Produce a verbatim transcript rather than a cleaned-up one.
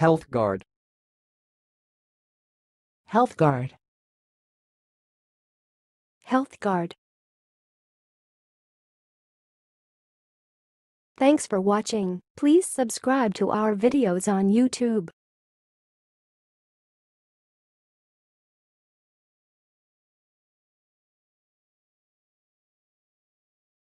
healthguard, healthguard, healthguard. Thanks for watching. Please subscribe to our videos on YouTube.